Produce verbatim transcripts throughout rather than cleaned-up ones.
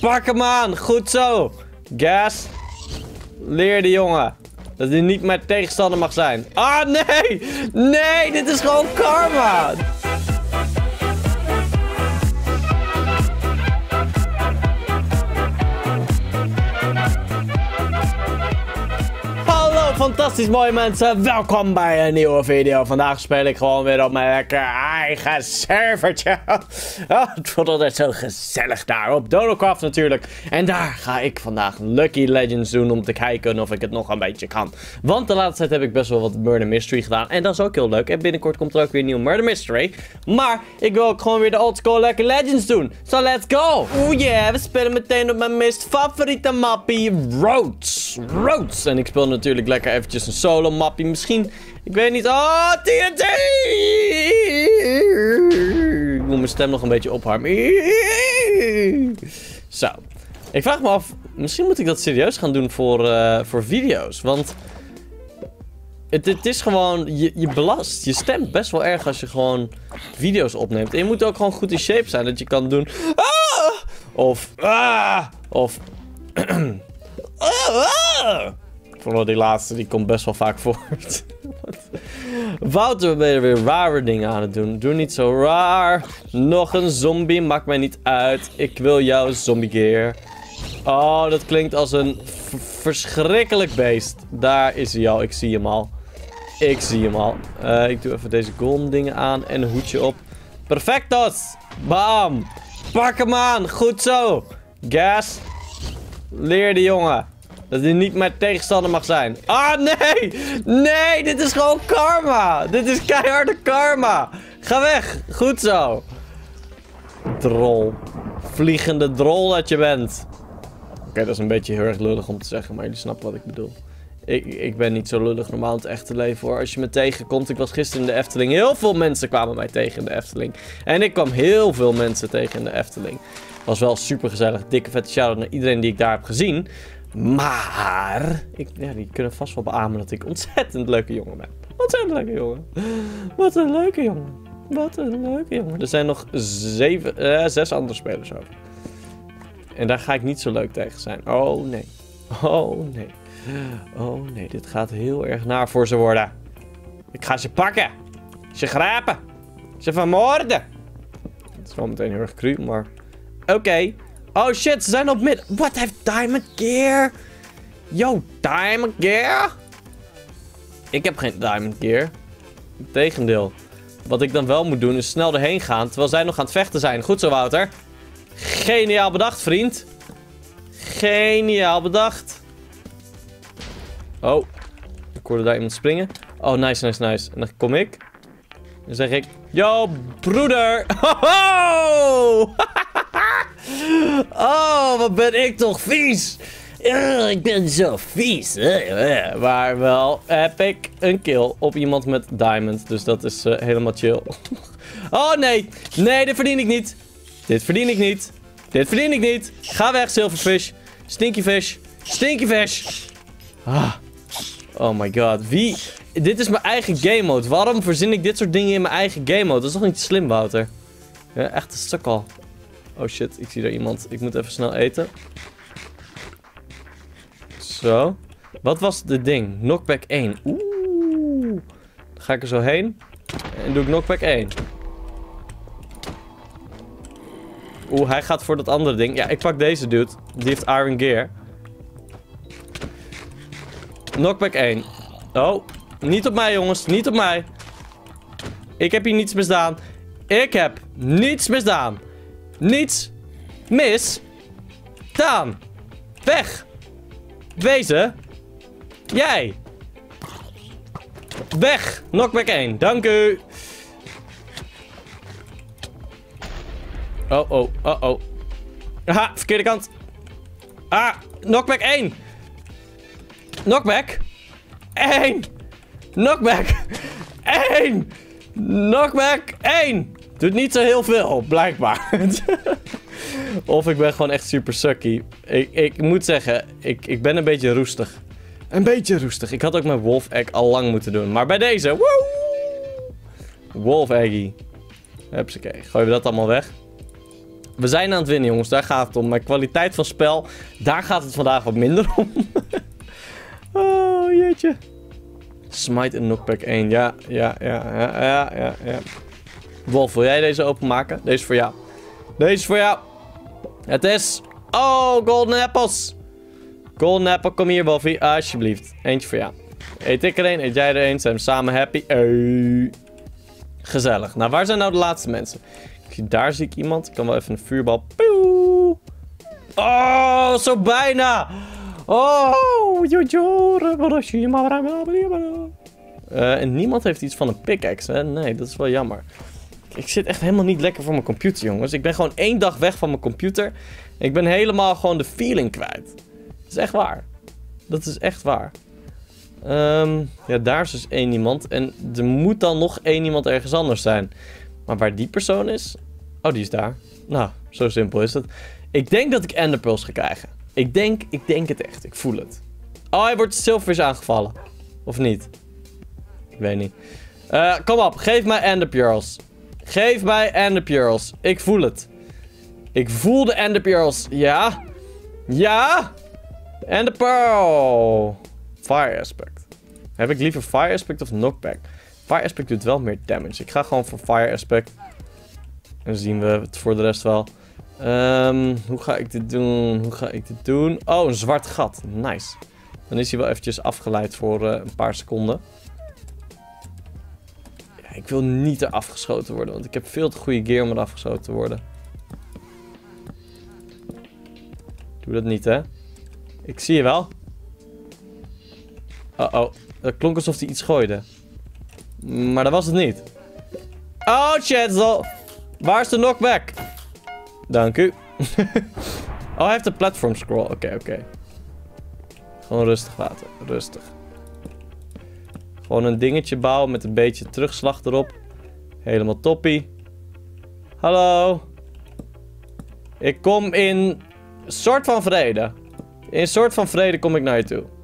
Pak hem aan. Goed zo. Gas. Leer de jongen dat hij niet mijn tegenstander mag zijn. Ah, nee. Nee, dit is gewoon karma. Fantastisch mooie mensen, welkom bij een nieuwe video. Vandaag speel ik gewoon weer op mijn lekker eigen servertje. Oh, het voelt altijd zo gezellig daar op Donocraft natuurlijk. En daar ga ik vandaag Lucky Legends doen om te kijken of ik het nog een beetje kan. Want de laatste tijd heb ik best wel wat Murder Mystery gedaan. En dat is ook heel leuk. En binnenkort komt er ook weer een nieuw Murder Mystery. Maar ik wil ook gewoon weer de old school Lucky Legends doen. So let's go! Oeh yeah, we spelen meteen op mijn meest favoriete mappie, Rhodes. Rhodes. En ik speel natuurlijk lekker eventjes een solo mappie. Misschien, ik weet niet. Oh, T N T! Ik moet mijn stem nog een beetje opharmen. Zo. Ik vraag me af, misschien moet ik dat serieus gaan doen voor, uh, voor video's. Want het, het is gewoon, je, je belast je stem best wel erg als je gewoon video's opneemt. En je moet ook gewoon goed in shape zijn, dat je kan doen. Ah! Of, ah! Of, ah! Vooral die laatste, die komt best wel vaak voort. Wouter, ben je weer rare dingen aan het doen. Doe niet zo raar. Nog een zombie, maakt mij niet uit. Ik wil jouw zombie gear. Oh, dat klinkt als een verschrikkelijk beest. Daar is hij al, ik zie hem al. Ik zie hem al. Uh, ik doe even deze golden dingen aan en een hoedje op. Perfectos! Bam! Pak hem aan, goed zo! Gas! Leer de jongen dat hij niet mijn tegenstander mag zijn. Ah, nee! Nee, dit is gewoon karma. Dit is keiharde karma. Ga weg. Goed zo. Drol. Vliegende drol dat je bent. Oké, okay, dat is een beetje heel erg lullig om te zeggen, maar jullie snappen wat ik bedoel. Ik, ik ben niet zo lullig normaal in het echte leven hoor. Als je me tegenkomt, ik was gisteren in de Efteling. Heel veel mensen kwamen mij tegen in de Efteling. En ik kwam heel veel mensen tegen in de Efteling. Was wel super gezellig. Dikke vette shout-out naar iedereen die ik daar heb gezien. Maar, ik, ja, die kunnen vast wel beamen dat ik ontzettend leuke jongen ben. Ontzettend leuke jongen. Wat een leuke jongen. Wat een leuke jongen. Er zijn nog zeven, uh, zes andere spelers over. En daar ga ik niet zo leuk tegen zijn. Oh nee. Oh nee. Oh nee, dit gaat heel erg naar voor ze worden. Ik ga ze pakken. Ze grijpen. Ze vermoorden. Het is wel meteen heel erg cru, maar oké. Okay. Oh shit, ze zijn op midden. Wat heeft Diamond Gear? Yo, Diamond Gear? Ik heb geen Diamond Gear. Integendeel. Wat ik dan wel moet doen is snel erheen gaan, terwijl zij nog aan het vechten zijn. Goed zo, Wouter. Geniaal bedacht, vriend. Geniaal bedacht. Oh, ik hoorde daar iemand springen. Oh, nice, nice, nice. En dan kom ik. Dan zeg ik, yo, broeder. Ho-ho! Oh, wat ben ik toch vies. Oh, ik ben zo vies. Maar wel heb ik een kill op iemand met diamond. Dus dat is uh, helemaal chill. Oh nee, nee, dit verdien ik niet. Dit verdien ik niet. Dit verdien ik niet. Ga weg, silverfish. Stinky fish. Stinky fish. Ah. Oh my god, wie... Dit is mijn eigen game mode. Waarom verzin ik dit soort dingen in mijn eigen game mode? Dat is toch niet slim, Wouter? Ja, echt een sukkel. Oh shit, ik zie daar iemand. Ik moet even snel eten. Zo. Wat was dit ding? Knockback één. Oeh. Dan ga ik er zo heen. En doe ik knockback één. Oeh, hij gaat voor dat andere ding. Ja, ik pak deze dude. Die heeft Iron Gear. Knockback één. Oh. Niet op mij, jongens. Niet op mij. Ik heb hier niets misdaan. Ik heb niets misdaan. Niets misdaan. Weg. Wezen. Jij. Weg. Knockback één. Dank u. Oh, oh, oh, oh. Aha, verkeerde kant. Ah, knockback één. Knockback. één. Knockback. één. Knockback één. Doet niet zo heel veel, blijkbaar. Of ik ben gewoon echt super sucky. Ik, ik moet zeggen, ik, ik ben een beetje roestig. Een beetje roestig. Ik had ook mijn wolf egg al lang moeten doen. Maar bij deze, woe! Wolf eggie. Hupsakee. Gooien we dat allemaal weg. We zijn aan het winnen, jongens. Daar gaat het om. Mijn kwaliteit van spel, daar gaat het vandaag wat minder om. Oh, jeetje. Smite en knockback één. Ja, ja, ja, ja, ja, ja, ja. Wolf, wil jij deze openmaken? Deze is voor jou. Deze is voor jou. Het is... Oh, golden apples. Golden apple, kom hier, Wolfie. Alsjeblieft. Eentje voor jou. Eet ik er een, eet jij er een. Zijn we samen happy. Hey. Gezellig. Nou, waar zijn nou de laatste mensen? Daar zie ik iemand. Ik kan wel even een vuurbal. Pew. Oh, zo bijna. Oh, jojo. Uh, en niemand heeft iets van een pickaxe, hè? Nee, dat is wel jammer. Ik zit echt helemaal niet lekker voor mijn computer, jongens. Ik ben gewoon één dag weg van mijn computer. Ik ben helemaal gewoon de feeling kwijt. Dat is echt waar. Dat is echt waar. Um, ja, daar is dus één iemand. En er moet dan nog één iemand ergens anders zijn. Maar waar die persoon is... Oh, die is daar. Nou, zo simpel is het. Ik denk dat ik enderpearls ga krijgen. Ik denk, ik denk het echt. Ik voel het. Oh, hij wordt silverfish aangevallen. Of niet? Ik weet niet. Uh, kom op, geef mij enderpearls. Geef mij enderpearls. Ik voel het. Ik voel de enderpearls. Ja. Ja. Enderpearl. Fire aspect. Heb ik liever fire aspect of knockback? Fire aspect doet wel meer damage. Ik ga gewoon voor fire aspect. En dan zien we het voor de rest wel. Um, hoe ga ik dit doen? Hoe ga ik dit doen? Oh, een zwart gat. Nice. Dan is hij wel eventjes afgeleid voor uh, een paar seconden. Ja, ik wil niet er afgeschoten worden. Want ik heb veel te goede gear om er afgeschoten te worden. Doe dat niet, hè? Ik zie je wel. Oh oh. Dat klonk alsof hij iets gooide. Maar dat was het niet. Oh, Chancel. Waar is de knockback? Dank u. Oh, hij heeft een platform scroll. Oké, okay, oké. Okay. Gewoon rustig water. Rustig. Gewoon een dingetje bouwen met een beetje terugslag erop. Helemaal toppie. Hallo. Ik kom in soort van vrede. In soort van vrede kom ik naar je toe.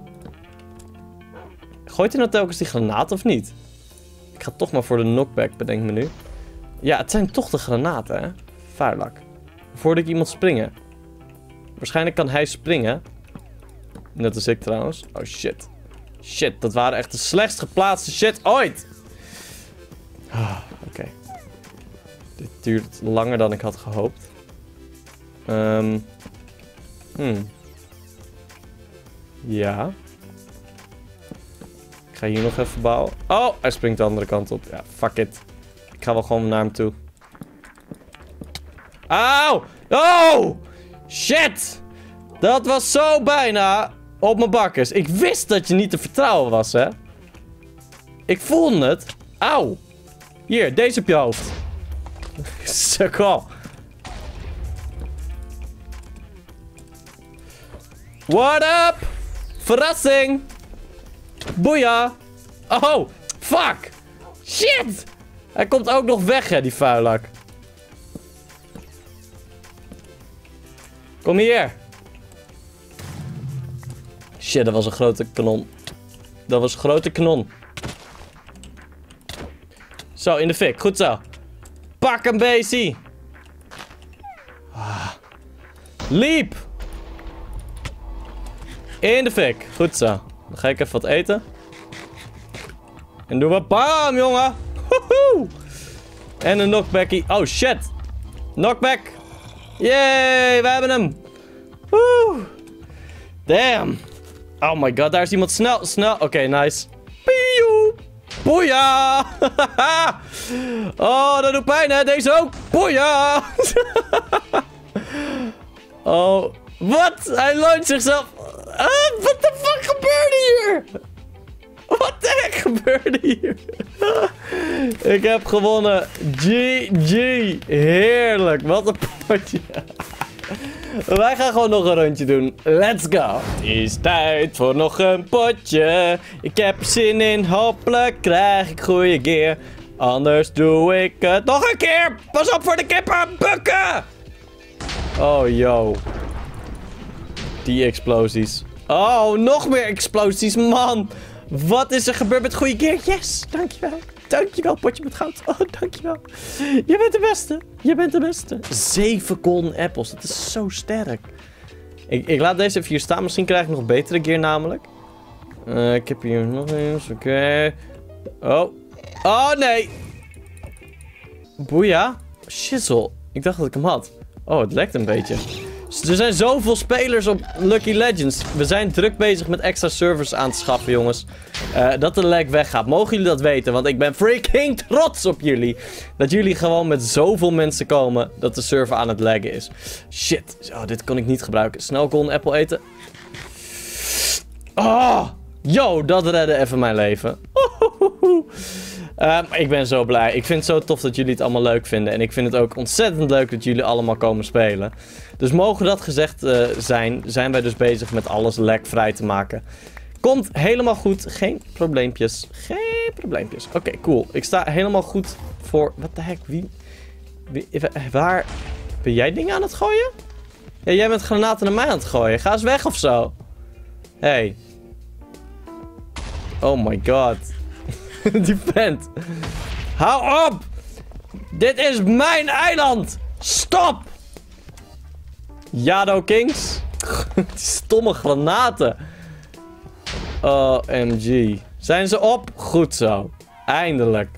Gooit hij nou telkens die granaat of niet? Ik ga toch maar voor de knockback, bedenk me nu. Ja, het zijn toch de granaten, hè? Vuilak. Voordat ik iemand springen. Waarschijnlijk kan hij springen. Net als ik trouwens. Oh shit. Shit, dat waren echt de slechtst geplaatste shit ooit. Ah, oké. Okay. Dit duurt langer dan ik had gehoopt. Um. Hmm. Ja. Ik ga hier nog even bouwen. Oh, hij springt de andere kant op. Ja, fuck it. Ik ga wel gewoon naar hem toe. Auw! Oh! Shit! Dat was zo bijna op mijn bakkers. Ik wist dat je niet te vertrouwen was, hè? Ik voelde het. Auw! Hier, deze op je hoofd. Sukkel. What up? Verrassing! Boeia! Oh! Fuck! Shit! Hij komt ook nog weg, hè, die vuilak. Kom hier. Shit, dat was een grote kanon. Dat was een grote kanon. Zo, in de fik. Goed zo. Pak een beestie. Ah. Liep. In de fik. Goed zo. Dan ga ik even wat eten. En doen we bam, jongen. Woehoe. En een knockbackie. Oh, shit. Knockback. Yay, we hebben hem. Woe. Damn. Oh my god, daar is iemand. Snel, snel. Oké, okay, nice. Pieuw. Boeia. Oh, dat doet pijn, hè. Deze ook. Boeia. Oh. Wat? Hij launcht zichzelf. Ah, wat de fuck gebeurde hier? Wat de heck gebeurde hier? Ik heb gewonnen. G G. Heerlijk. Wat een potje. Wij gaan gewoon nog een rondje doen. Let's go. Het is tijd voor nog een potje. Ik heb er zin in. Hopelijk krijg ik goede gear. Anders doe ik het nog een keer. Pas op voor de kippen. Bukken. Oh, yo. Die explosies. Oh, nog meer explosies, man. Wat is er gebeurd met goede gear? Yes, dankjewel. Dankjewel, potje met goud. Oh, dankjewel. Je bent de beste. Je bent de beste. Zeven golden apples. Dat is zo sterk. Ik, ik laat deze even hier staan. Misschien krijg ik nog betere gear namelijk. Uh, ik heb hier nog eens. Oké. Okay. Oh. Oh, nee. Boeia. Shizzle. Ik dacht dat ik hem had. Oh, het lekt een beetje. Er zijn zoveel spelers op Lucky Legends. We zijn druk bezig met extra servers aan te schaffen, jongens. Uh, dat de lag weggaat. Mogen jullie dat weten? Want ik ben freaking trots op jullie. Dat jullie gewoon met zoveel mensen komen dat de server aan het laggen is. Shit. Oh, dit kon ik niet gebruiken. Snel golden apple eten. Oh. Yo, dat redde even mijn leven. Uh, ik ben zo blij. Ik vind het zo tof dat jullie het allemaal leuk vinden. En ik vind het ook ontzettend leuk dat jullie allemaal komen spelen. Dus mogen dat gezegd uh, zijn, zijn wij dus bezig met alles lagvrij te maken. Komt helemaal goed. Geen probleempjes. Geen probleempjes. Oké, okay, cool. Ik sta helemaal goed voor... Wat de heck? Wie... Wie... Waar... Ben jij dingen aan het gooien? Ja, jij bent granaten naar mij aan het gooien. Ga eens weg of zo. Hey. Oh my god. Die vent. Hou op! Dit is mijn eiland! Stop! Yado Kings. Die stomme granaten. O M G. Zijn ze op? Goed zo. Eindelijk.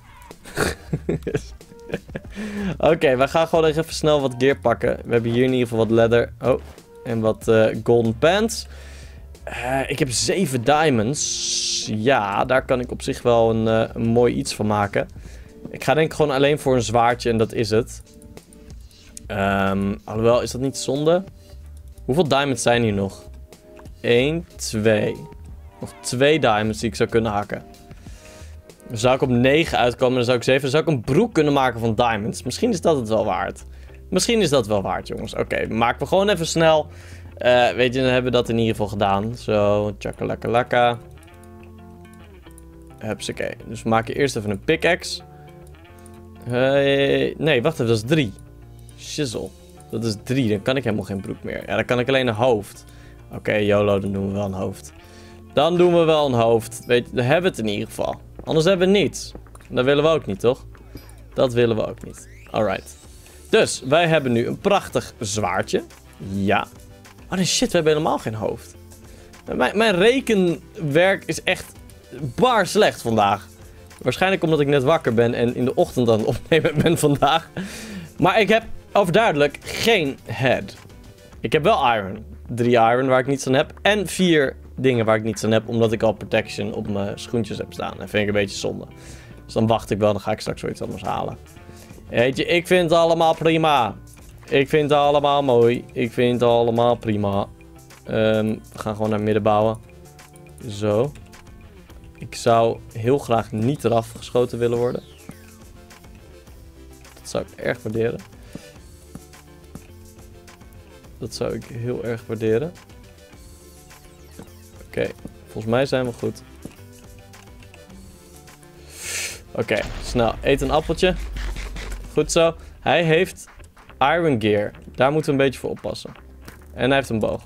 Oké, okay, we gaan gewoon even snel wat gear pakken. We hebben hier in ieder geval wat leather. Oh, en wat uh, golden pants. Uh, ik heb zeven diamonds. Ja, daar kan ik op zich wel een, uh, een mooi iets van maken. Ik ga denk ik gewoon alleen voor een zwaardje en dat is het. Um, alhoewel, is dat niet zonde? Hoeveel diamonds zijn hier nog? één, twee. Nog twee diamonds die ik zou kunnen hakken. Dan zou ik op negen uitkomen, dan zou ik zeven. Dan zou ik een broek kunnen maken van diamonds. Misschien is dat het wel waard. Misschien is dat wel waard, jongens. Oké, okay, maken we gewoon even snel. Uh, weet je, dan hebben we dat in ieder geval gedaan. Zo, tjakalakalaka. Hupsakee. Dus we maken eerst even een pickaxe. Hey. Nee, wacht even, dat is drie. Shizzle. Dat is drie, dan kan ik helemaal geen broek meer. Ja, dan kan ik alleen een hoofd. Oké, okay, YOLO, dan doen we wel een hoofd. Dan doen we wel een hoofd. Weet je, dan hebben we het in ieder geval. Anders hebben we niets. Dat willen we ook niet, toch? Dat willen we ook niet. Alright. Dus, wij hebben nu een prachtig zwaardje. Ja. Oh nee, shit, we hebben helemaal geen hoofd. Mijn, mijn rekenwerk is echt bar slecht vandaag. Waarschijnlijk omdat ik net wakker ben en in de ochtend aan het opnemen ben vandaag. Maar ik heb overduidelijk geen head. Ik heb wel iron. Drie iron waar ik niets aan heb. En vier dingen waar ik niets aan heb, omdat ik al protection op mijn schoentjes heb staan. Dat vind ik een beetje zonde. Dus dan wacht ik wel, dan ga ik straks zoiets anders halen. Weet je, ik vind het allemaal prima. Ik vind het allemaal mooi. Ik vind het allemaal prima. Um, we gaan gewoon naar midden bouwen. Zo. Ik zou heel graag niet eraf geschoten willen worden. Dat zou ik erg waarderen. Dat zou ik heel erg waarderen. Oké, okay. Volgens mij zijn we goed. Oké, okay. Snel. Eet een appeltje. Goed zo. Hij heeft iron gear. Daar moeten we een beetje voor oppassen. En hij heeft een boog.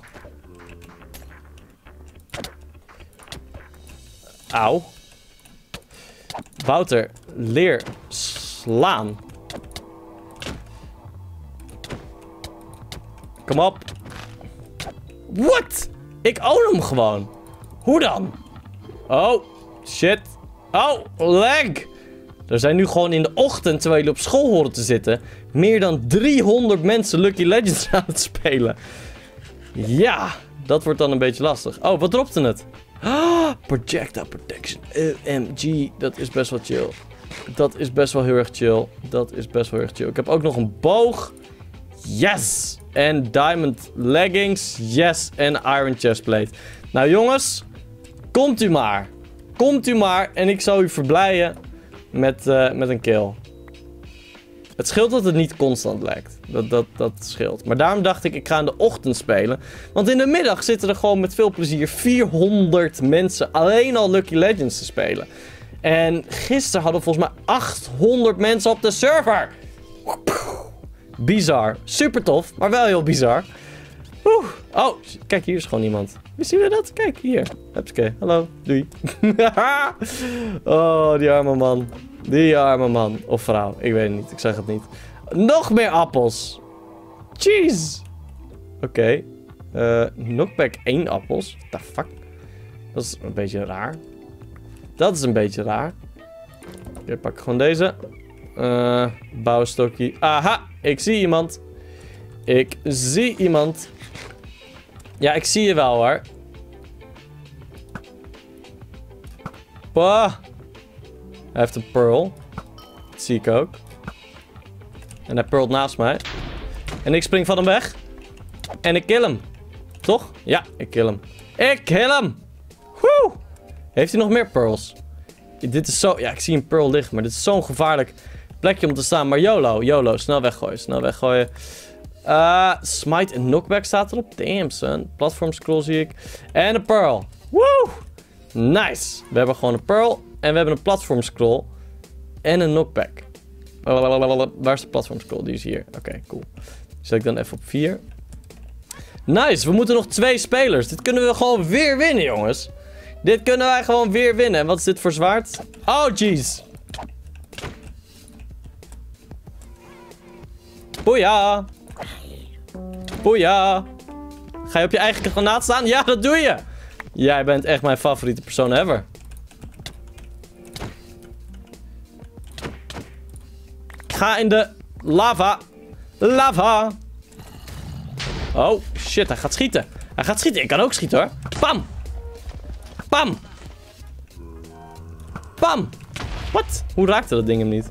Auw. Wouter, leer slaan. Kom op. What? Ik own hem gewoon. Hoe dan? Oh, shit. Oh, lag. Er zijn nu gewoon in de ochtend, terwijl jullie op school horen te zitten, meer dan driehonderd mensen Lucky Legends aan het spelen. Ja, dat wordt dan een beetje lastig. Oh, wat dropte het? Ah, projectile protection. O M G, dat is best wel chill. Dat is best wel heel erg chill. Dat is best wel heel erg chill. Ik heb ook nog een boog. Yes! En diamond leggings. Yes! En iron chestplate. Nou jongens, komt u maar. Komt u maar en ik zal u verblijden met, uh, met een kill. Het scheelt dat het niet constant lijkt. Dat, dat, dat scheelt. Maar daarom dacht ik, ik ga in de ochtend spelen. Want in de middag zitten er gewoon met veel plezier vierhonderd mensen alleen al Lucky Legends te spelen. En gisteren hadden we volgens mij achthonderd mensen op de server. Bizar. Super tof, maar wel heel bizar. Oeh. Oh, kijk, hier is gewoon iemand. Zien we dat? Kijk, hier. Hupsakee. Hallo. Doei. Oh, die arme man. Die arme man. Of vrouw. Ik weet het niet. Ik zeg het niet. Nog meer appels. Jeez. Oké. Okay. Uh, knockback één appels. What the fuck? Dat is een beetje raar. Dat is een beetje raar. Oké, pak ik gewoon deze. Uh, bouwstokje. Aha, ik zie iemand. Ik zie iemand. Ja, ik zie je wel hoor. Bah. Hij heeft een pearl. Dat zie ik ook. En hij pearlt naast mij. En ik spring van hem weg. En ik kill hem. Toch? Ja, ik kill hem. Ik kill hem. Woe! Heeft hij nog meer pearls? Dit is zo... Ja, ik zie een pearl liggen. Maar dit is zo'n gevaarlijk plekje om te staan. Maar YOLO, YOLO. Snel weggooien, snel weggooien. Uh, smite en knockback staat erop. Damn, son. Platform scroll zie ik. En een pearl. Woe! Nice. We hebben gewoon een pearl. En we hebben een platform scroll. En een knockback. Waar is de platform scroll? Die is hier. Oké, okay, cool. Zet ik dan even op vier. Nice. We moeten nog twee spelers. Dit kunnen we gewoon weer winnen, jongens. Dit kunnen wij gewoon weer winnen. En wat is dit voor zwaard? Oh, jeez. Boeia. Boeia. Ga je op je eigen granaat staan? Ja, dat doe je. Jij bent echt mijn favoriete persoon ever. Ga in de lava. Lava. Oh, shit. Hij gaat schieten. Hij gaat schieten. Ik kan ook schieten, hoor. Pam. Pam. Pam. Wat? Hoe raakte dat ding hem niet?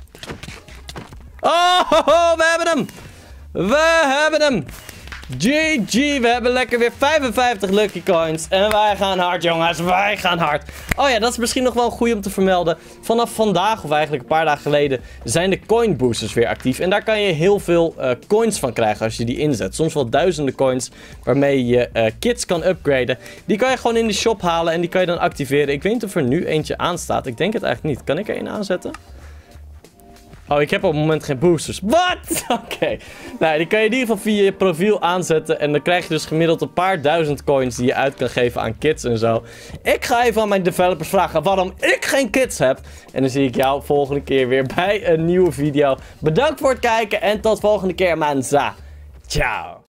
Oh, ho, ho, we hebben hem. We hebben hem. G G, we hebben lekker weer vijfenvijftig lucky coins. En wij gaan hard, jongens. Wij gaan hard. Oh ja, dat is misschien nog wel een goeie om te vermelden. Vanaf vandaag, of eigenlijk een paar dagen geleden, zijn de coin boosters weer actief. En daar kan je heel veel uh, coins van krijgen als je die inzet. Soms wel duizenden coins waarmee je uh, kits kan upgraden. Die kan je gewoon in de shop halen en die kan je dan activeren. Ik weet niet of er nu eentje aanstaat. Ik denk het eigenlijk niet. Kan ik er een aanzetten? Oh, ik heb op het moment geen boosters. Wat? Oké. Okay. Nou, die kan je in ieder geval via je profiel aanzetten. En dan krijg je dus gemiddeld een paar duizend coins die je uit kan geven aan kits en zo. Ik ga even aan mijn developers vragen waarom ik geen kits heb. En dan zie ik jou volgende keer weer bij een nieuwe video. Bedankt voor het kijken en tot volgende keer, mensen. Ciao.